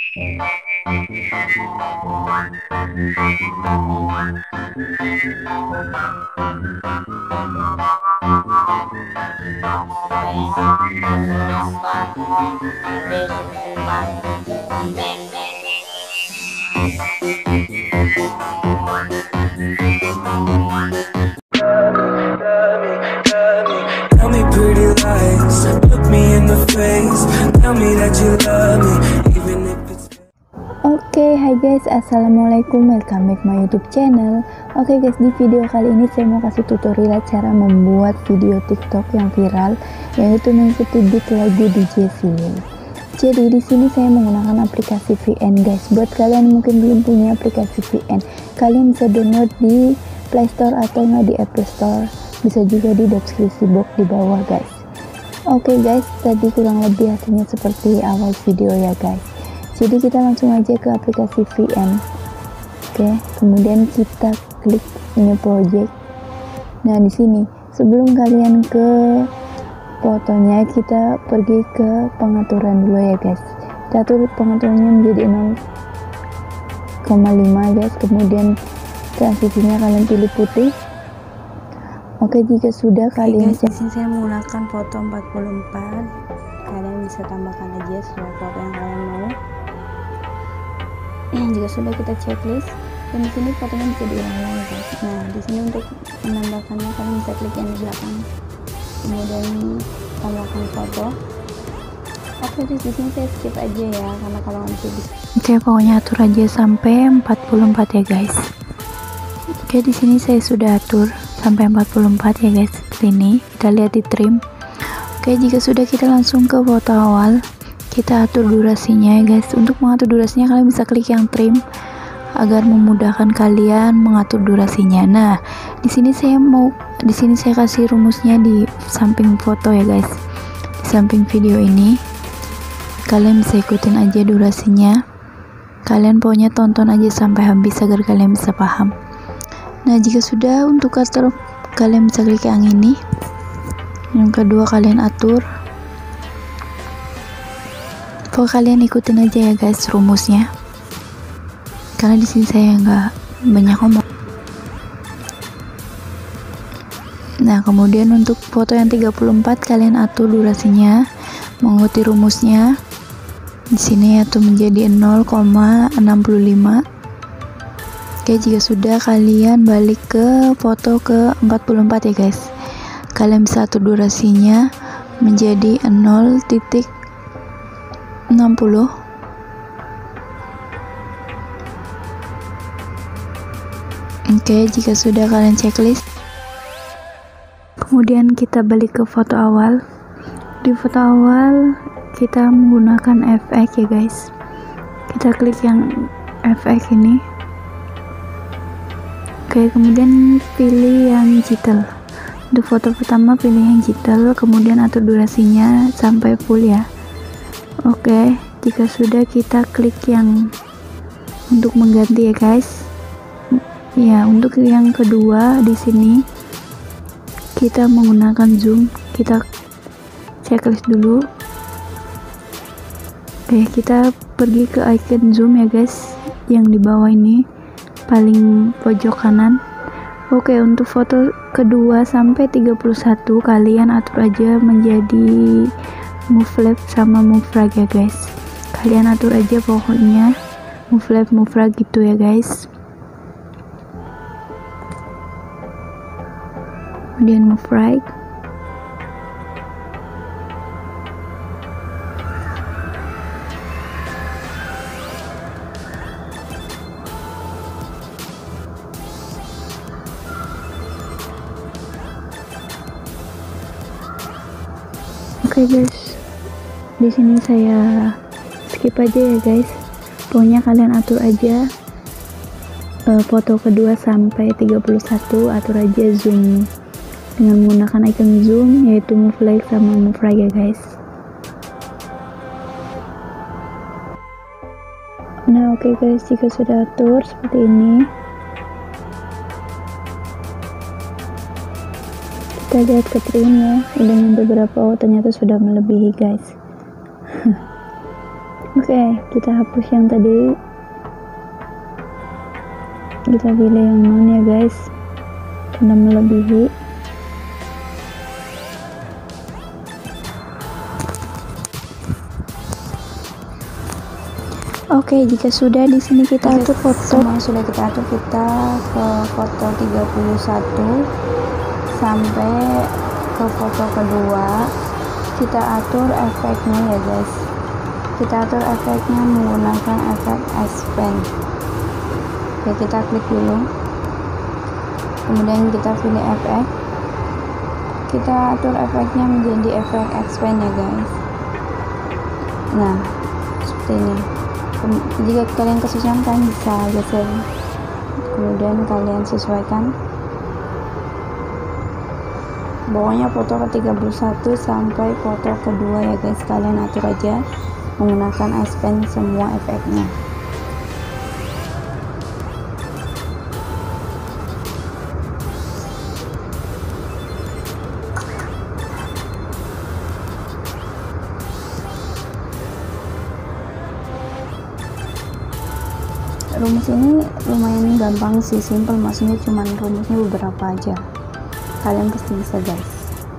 Tell me pretty lies, look me in the face, tell me that you love me, even if it's... Oke, hai guys, assalamualaikum, welcome back my YouTube channel. Oke guys, di video kali ini saya mau kasih tutorial cara membuat video TikTok yang viral, yaitu mengikuti beat lagu DJ Feel. Jadi di sini saya menggunakan aplikasi VN guys. Buat kalian yang mungkin belum punya aplikasi VN, kalian bisa download di Play Store atau nggak di Apple Store. Bisa juga di deskripsi box di bawah guys. Oke guys, tadi kurang lebih hasilnya seperti awal video ya guys. Jadi kita langsung aja ke aplikasi VN. Oke, kemudian kita klik new project. Nah di sini sebelum kalian ke fotonya, kita pergi ke pengaturan dulu ya guys. Kita atur pengaturannya menjadi 0,5 guys. Kemudian transisinya kalian pilih putih. Oke, jika sudah kalian guys, di sini saya menggunakan foto 44. Kalian bisa tambahkan aja sesuai foto yang kalian mau. Jika sudah, kita checklist, dan di sini fotonya bisa diulang-ulang guys. Nah, di sini untuk menambahkannya kalian bisa klik yang di belakang, kemudian tambahkan foto. Oke, di sini saya skip aja ya, karena kalau nanti Oke, pokoknya atur aja sampai 44 ya guys. Oke, di sini saya sudah atur sampai 44 ya guys. Seperti ini, kita lihat di trim. Oke, jika sudah, kita langsung ke foto awal. Kita atur durasinya ya guys. Untuk mengatur durasinya kalian bisa klik yang trim agar memudahkan kalian mengatur durasinya. Nah, di sini saya kasih rumusnya di samping foto ya guys. Di samping video ini kalian bisa ikutin aja durasinya. Kalian pokoknya tonton aja sampai habis agar kalian bisa paham. Nah, jika sudah, untuk atur kalian bisa klik yang ini. Yang kedua kalian atur. Pokoknya kalian ikutin aja ya guys rumusnya. Karena di sini saya nggak banyak ngomong. Nah, kemudian untuk foto yang 34 kalian atur durasinya mengikuti rumusnya. Di sini atur menjadi 0,65. Oke, jika sudah, kalian balik ke foto ke 44 ya guys. Kalian bisa atur durasinya menjadi 0,60. Oke, jika sudah, kalian checklist. Kemudian kita balik ke foto awal. Di foto awal kita menggunakan efek ya guys. Kita klik yang efek ini. Oke, kemudian pilih yang digital. Untuk foto pertama pilih yang digital, kemudian atur durasinya sampai full ya. Oke, jika sudah, kita klik yang untuk mengganti ya guys. Ya, untuk yang kedua di sini kita menggunakan zoom. Kita checklist dulu. Oke, kita pergi ke icon zoom ya guys, yang di bawah ini paling pojok kanan. Oke, untuk foto kedua sampai 31 kalian atur aja menjadi move left sama move right ya guys. Kalian atur aja pokoknya move left move right gitu ya guys. Kemudian move right. Oke guys, di sini saya skip aja ya guys. Pokoknya kalian atur aja foto kedua sampai 31, atur aja zoom dengan menggunakan icon zoom, yaitu move left sama move right ya guys. Nah, oke guys, jika sudah atur seperti ini, kita lihat ke trim ya, udah nyampe berapa. Oh, ternyata sudah melebihi guys. Oke, kita hapus yang tadi, kita pilih yang non ya guys, karena melebihi. Oke, jika sudah, di sini kita atur foto. Semua sudah kita atur, kita ke foto 31 sampai ke foto kedua. Kita atur efeknya ya guys. Kita atur efeknya menggunakan efek S-Pen. Oke, kita klik dulu. Kemudian kita pilih efek. Kita atur efeknya menjadi efek S-Pen ya guys. Nah, seperti ini. Jika kalian kesusahan, kalian bisa geser, kemudian kalian sesuaikan. Pokoknya foto ke 31 sampai foto kedua ya guys, kalian atur aja menggunakan S-Pen semua efeknya. Rumus ini lumayan gampang sih, simple, maksudnya cuman rumusnya beberapa aja, kalian pasti bisa guys.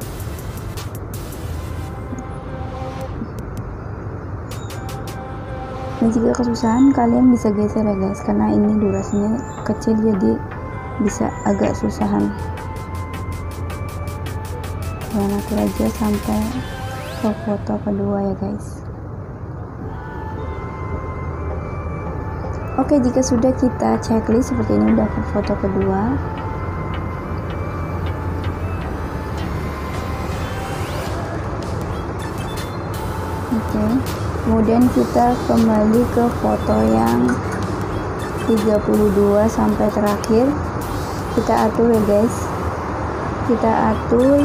Nah, jika kesusahan kalian bisa geser ya guys, karena ini durasinya kecil jadi bisa agak susahan. Kalian atur aja sampai ke foto kedua ya guys. Oke, jika sudah, kita checklist seperti ini, udah ke foto kedua. Oke, kemudian kita kembali ke foto yang 32 sampai terakhir. Kita atur ya guys. Kita atur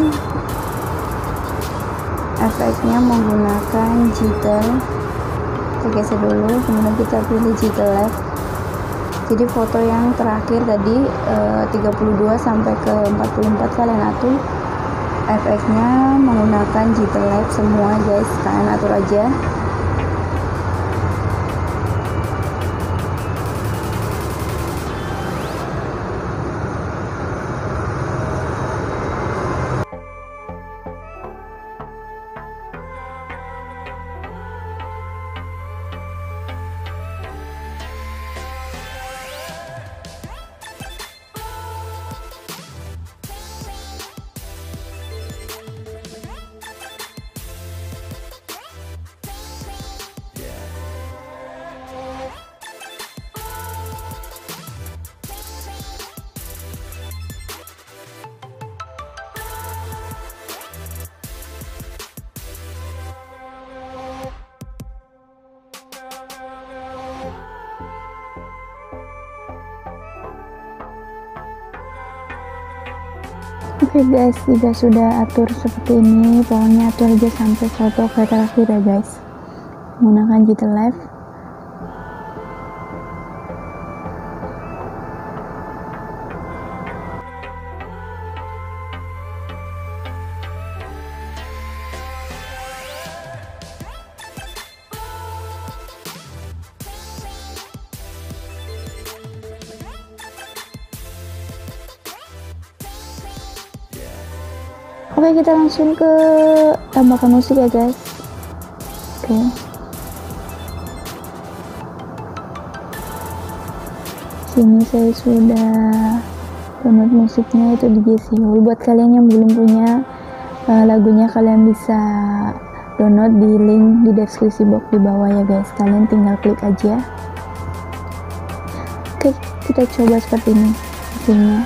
efeknya menggunakan jitter. Kita geser dulu, kemudian kita pilih jitter left. Jadi foto yang terakhir tadi 32 sampai ke 44 kalian atur efeknya menggunakan jitter left semua guys, kalian atur aja. Oke guys, jika sudah atur seperti ini, pokoknya atur aja sampai foto ke terakhir ya guys, menggunakan jitter left. Oke, kita langsung ke tambahkan musik ya guys. Oke, sini saya sudah download musiknya, itu di Jesiul. Buat kalian yang belum punya lagunya, kalian bisa download di link di deskripsi box di bawah ya guys, kalian tinggal klik aja. Oke, kita coba seperti ini hasilnya.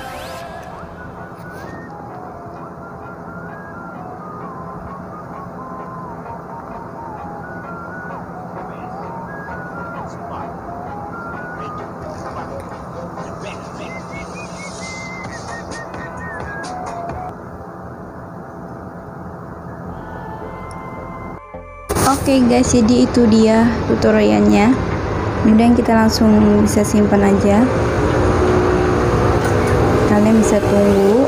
Oke guys, jadi itu dia tutorialnya. Kemudian kita langsung bisa simpan aja. Kalian bisa tunggu.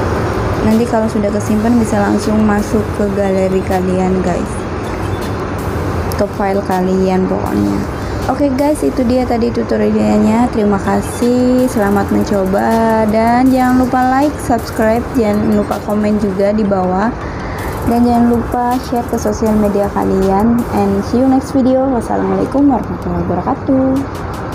Nanti kalau sudah kesimpan bisa langsung masuk ke galeri kalian guys. backup file kalian pokoknya. Oke guys, itu dia tadi tutorialnya. Terima kasih, selamat mencoba, dan jangan lupa like, subscribe, jangan lupa komen juga di bawah, dan jangan lupa share ke sosial media kalian. And see you next video. Wassalamualaikum warahmatullahi wabarakatuh.